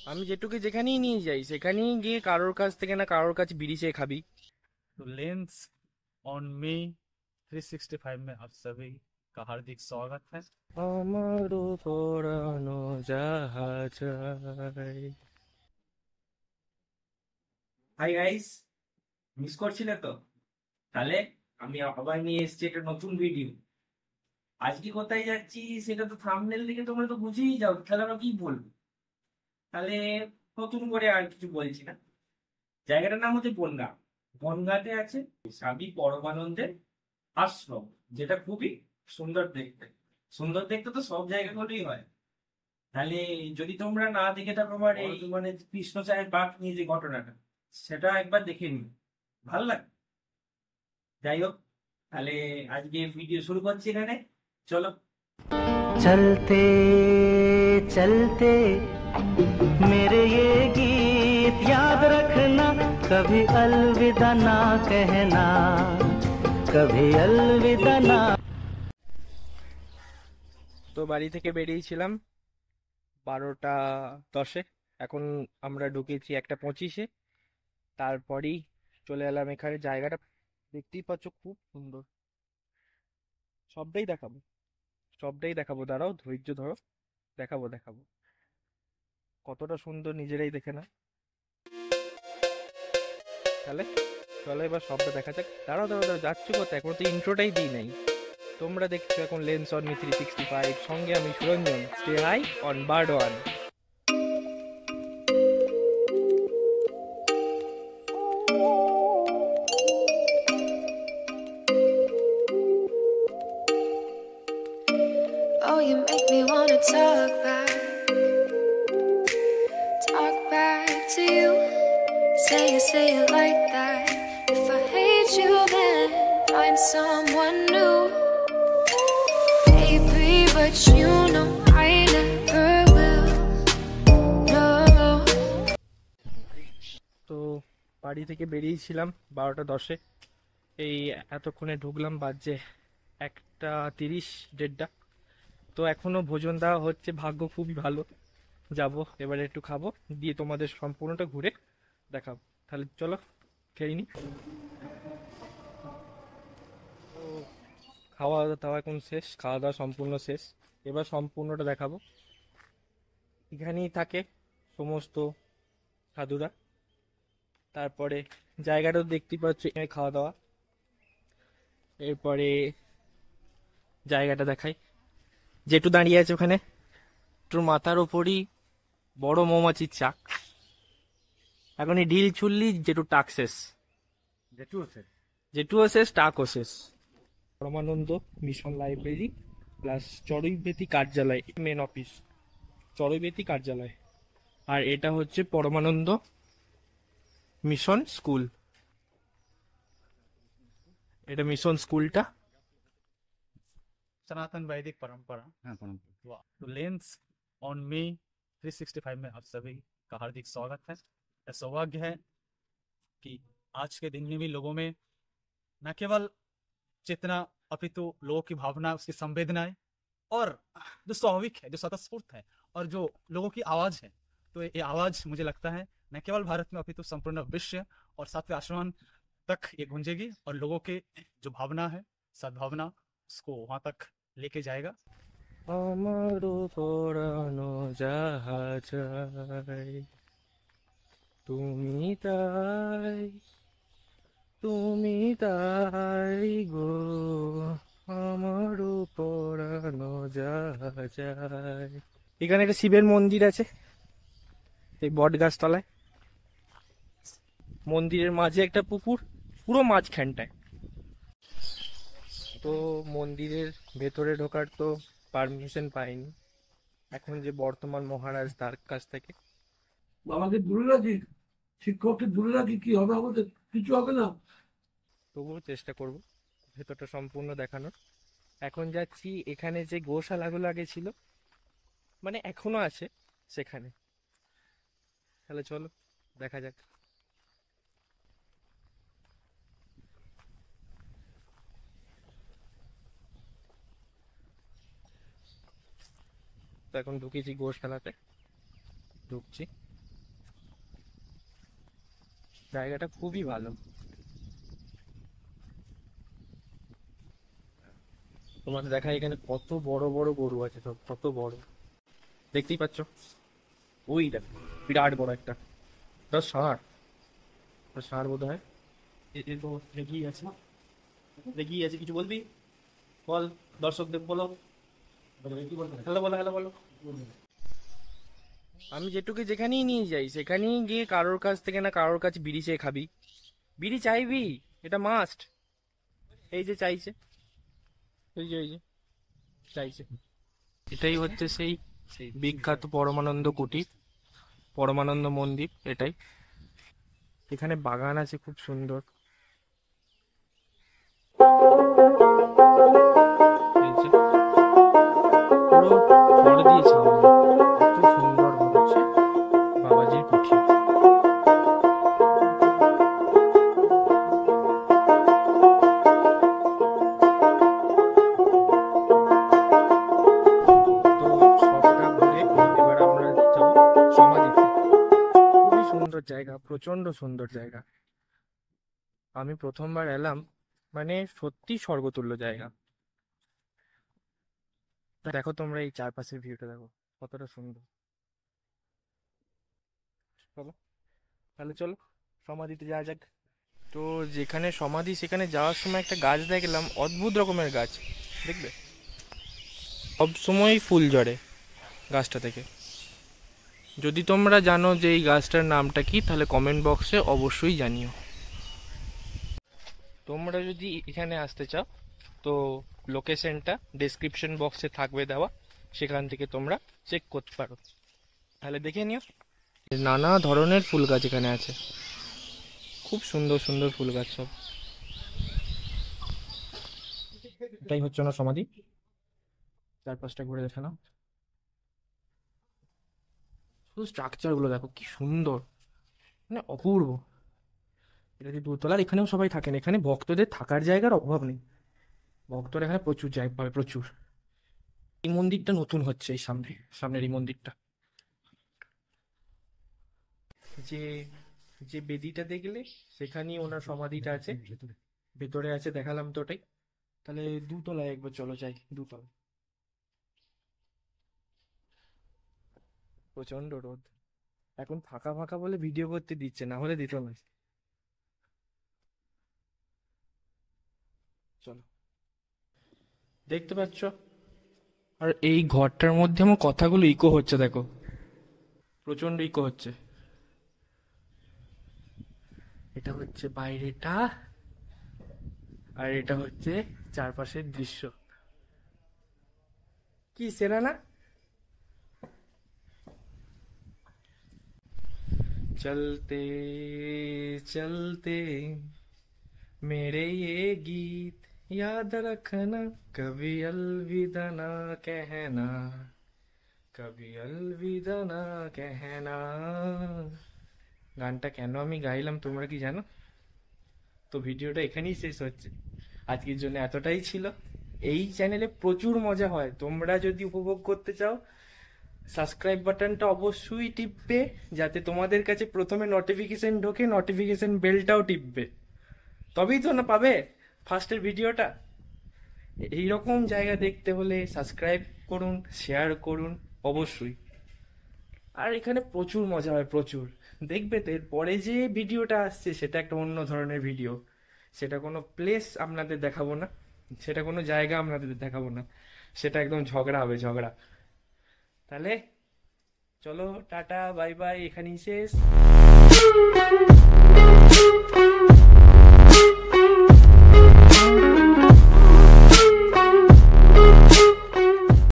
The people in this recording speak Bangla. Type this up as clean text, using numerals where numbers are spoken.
আমি যেটুকু যেখানেই নিয়ে যাই সেখানেই গিয়ে কারোর কাছ থেকে না কারোর কাছে বিড়ি চেয়ে খাবি। तो लेंस ऑन मी 365 में आप सभी का हार्दिक स्वागत है। আমারও পরানো যাহা চাই। হাই গাইস, মিস করছিলে তো? তাহলে আমি আবার নিয়ে এসেছি একটা নতুন ভিডিও। আজকে কোথায় যাচ্ছি সেটা তো থাম্বনেল দেখে তোমরা তো বুঝেই যাও, তাহলে আমরা কি বলবো? তাহলে নতুন করে আর কিছু বলছি না। জায়গাটার নাম হচ্ছে বনগাঁ। বনগাঁতে আছে স্বামী পরমানন্দের আশ্রম, যেটা খুবই সুন্দর দেখতে। সুন্দর দেখতে তো সব জায়গাগুলোই হয়। তাহলে যদি তোমরা না দেখে থাকো আমার এই মানে কৃষ্ণ চায়ের বাঘ নিয়ে যে ঘটনাটা, সেটা একবার দেখে নিও, ভালো লাগে। যাই হোক, তাহলে আজকে ভিডিও শুরু করছি এখানে, চলো। चलते चलते मेरे ये गीत याद रखना, कभी अलविदा ना कहना, कभी अलविदा ना। তো বাড়ি থেকে বেরিয়েছিলাম 12টা 10-এ। এখন আমরা ঢুকেছি 1টা 25-এ। তারপরেই চলে এলাম এখানে। জায়গাটা দেখতেই পাচ্ছ, খুব সুন্দর। সবটাই দেখাবো, সবটাই দেখাবো, দাঁড়াও ধৈর্য ধরো। দেখাবো দেখাবো, কতটা সুন্দর নিজেরাই দেখে না। তাহলে চলো এবার সবটা দেখা যাক। দাঁড়াও দাঁড়াও দাঁড়াও, যাচ্ছ কোথায়? এখনো তো ইন্ট্রোটাই দিই নাই। তোমরা দেখছো এখন লেন্স অন মি 365, সঙ্গে আমি Suranjan. Stay high on bird one. Oh, you make me wanna talk back to you. Say it like that. If I hate you, then find someone new. Baby, but you know I never will. No. তো বাড়ি থেকে বেরিয়েছিলাম 12টা 10-এ। এই এতক্ষণে ঢুকলাম, বাজে 1টা 30, 1:30। তো এখনো ভোজন দেওয়া হচ্ছে, ভাগ্য খুবই ভালো। যাব এবারে একটু খাবো, দিয়ে তোমাদের সম্পূর্ণটা ঘুরে দেখাবো। তাহলে চলো খেয়ে নি। তো খাওয়া দাওয়া এখন শেষ, খাওয়া দাওয়া সম্পূর্ণ শেষ। এবার সম্পূর্ণটা দেখাবো। এখানেই থাকে সমস্ত সাধুরা। তারপরে জায়গাটাও দেখতে পাচ্ছ, এখানে খাওয়া দাওয়া। এরপরে জায়গাটা দেখাই, যেটু দাঁড়িয়ে আছে ওখানে, তোর মাথার ওপরই বড় মৌমাছির চাক। এখনই ঢিল ছুড়লি যেটু টাক শেষ, যেটুও শেষ টাকও শেষ। পরমানন্দ মিশন লাইব্রেরি প্লাস চড়ুইবেতি কার্যালয়, মেন অফিস চড়ুইবেতি কার্যালয়। আর এটা হচ্ছে পরমানন্দ মিশন স্কুল, এটা মিশন স্কুলটা। सनातन वैदिक परंपरा। हाँ, परंपरा। वाह। तो लेंस ऑन मी 365 में आप सभी का हार्दिक स्वागत है। यह सौभाग्य है कि आज के दिन में भी लोगों में न केवल चेतना अपितु लोगों की भावना, उसकी संवेदनाएं और जो स्वाभाविक है, जो स्वतःस्फूर्त है और जो लोगों की आवाज है, तो ये आवाज मुझे लगता है न केवल भारत में अपितु संपूर्ण विश्व और सातवें आसमान तक ये गूंजेगी और लोगों के जो भावना है, सद्भावना, उसको वहां तक लेके जाएगा। আমারও পরানো যাহা চাই, তুমি তাই, তুমি তাই গো, আমারও পরানো যাহা চাই। এখানে একটা শিবের মন্দির আছে, এই বট গাছতলায়। মন্দিরের মাঝে একটা পুকুর, পুরো মাঝখানটায়। তো মন্দিরের ভেতরে ঢোকার তো পারমিশন পাইনি, এখন যে বর্তমান মহারাজ তার কাছ থেকে। আমাকে দূরে রাখি, শিক্ষককে দূরে রাখি, কি হবে আমাদের? কিছু হবে না। তবুও চেষ্টা করব ভেতরটা সম্পূর্ণ দেখানোর। এখন যাচ্ছি এখানে যে গোশালাগুলো আগে ছিল, মানে এখনো আছে সেখানে। তাহলে চলো দেখা যাক। তো এখন ঢুকেছি গোশালাতে, ঢুকছি। জায়গাটা খুবই ভালো। তোমাদের দেখা এখানে কত বড় বড় গরু আছে, সব কত বড় দেখতেই পাচ্ছ। ওই দেখো বিরাট বড় একটা ষাঁড়, ষাঁড় বোধ হয়। রেগিয়ে আছে না, রেগিয়ে আছে। কিছু বলবি বল, দর্শকদের বলো, হ্যালো বলো, হ্যালো বলো। আমি যেটুকু যেখানেই নিয়ে যাই সেখানেই গিয়ে কারোর কাছ থেকে না কারোর কাছে বিড়ি চেয়ে খাবি, বিড়ি চাইবি, এটা মাস্ট। এই যে চাইছে, এই যে চাইছে। এটাই হচ্ছে সেই বিখ্যাত পরমানন্দ কুটির, পরমানন্দ মন্দির। এটাই, এখানে বাগান আছে খুব সুন্দর। এই যে পুরো খড় দিয়ে ছাউনি, এত সুন্দর হচ্ছে বাবাজির কুঠির। তো সবটা ঘুরে এবার আমরা যাবো সমাধিতে। খুবই সুন্দর জায়গা, প্রচন্ড সুন্দর জায়গা। আমি প্রথমবার এলাম, মানে সত্যি স্বর্গতুল্য জায়গা। দেখো তোমরা এই চারপাশের ভিউটা দেখো কতটা সুন্দর। চলো তাহলে, চলো সমাধিতে যাওয়া যাক। তো যেখানে সমাধি সেখানে যাওয়ার সময় একটা গাছ দেখলাম, অদ্ভুত রকমের গাছ, দেখবে সব সময় ফুল ঝরে গাছটা থেকে। যদি তোমরা জানো যে এই গাছটার নামটা কি, তাহলে কমেন্ট বক্সে অবশ্যই জানিও। তোমরা যদি এখানে আসতে চাও তো লোকেশনটা ডেসক্রিপশন বক্সে থাকবে দেওয়া, সেখান থেকে তোমরা চেক করতে পারো। তাহলে দেখে নিও, নানা ধরনের ফুল গাছ এখানে আছে, খুব সুন্দর সুন্দর ফুল গাছ সব। এটাই হচ্ছে না সমাধি, চারপাশটা ঘুরে দেখে নাও। শুধু স্ট্রাকচার গুলো দেখো কি সুন্দর, মানে অপূর্ব। এটা যে দোতলার, এখানেও সবাই থাকেন, এখানে ভক্তদের থাকার জায়গার অভাব নেই, ভক্তরা এখানে প্রচুর জায়গা পাবে, প্রচুর। এই মন্দিরটা নতুন হচ্ছে, এই সামনের এই মন্দিরটা। যে যে বেদিটা দেখলে সেখানেই ওনার সমাধিটা আছে, ভেতরে আছে, দেখালাম তো ওটাই। তাহলে দুতলায় একবার চলো যাই, দুতলা। প্রচন্ড রোদ, এখন ফাঁকা ফাঁকা বলে ভিডিও করতে দিচ্ছে, না হলে দিত না। চলো, দেখতে পাচ্ছ, আর এই ঘরটার মধ্যে আমার কথাগুলো ইকো হচ্ছে, দেখো প্রচন্ড ইকো হচ্ছে। এটা হচ্ছে বাইরেটা, আর এটা হচ্ছে চারপাশের দৃশ্য। কি সেরা না? चलते चलते मेरे ये गीत याद रखना, कभी अलविदा ना कहना, कभी अलविदा ना कहना। গানটা কেন আমি গাইলাম তোমরা কি জানো? তো ভিডিওটা এখানেই শেষ হচ্ছে, আজকের জন্য এতটাই ছিল। এই চ্যানেলে প্রচুর মজা হয়, তোমরা যদি উপভোগ করতে চাও সাবস্ক্রাইব বাটনটা অবশ্যই টিপবে, যাতে তোমাদের কাছে প্রথমে নোটিফিকেশন ঢোকে, নোটিফিকেশন বেলটাও টিপবে, তবেই তো না পাবে ফার্স্টের ভিডিওটা। এইরকম জায়গা দেখতে হলে সাবস্ক্রাইব করুন, শেয়ার করুন অবশ্যই। আর এখানে প্রচুর মজা হয়, প্রচুর। দেখবে তো এরপরে যে ভিডিওটা আসছে সেটা একটা অন্য ধরনের ভিডিও, সেটা কোনো প্লেস আপনাদের দেখাবো না, সেটা কোনো জায়গা আপনাদের দেখাবো না, সেটা একদম ঝগড়া হবে, ঝগড়া। তাহলে চলো, টাটা বাই বাই, এখানেই শেষ।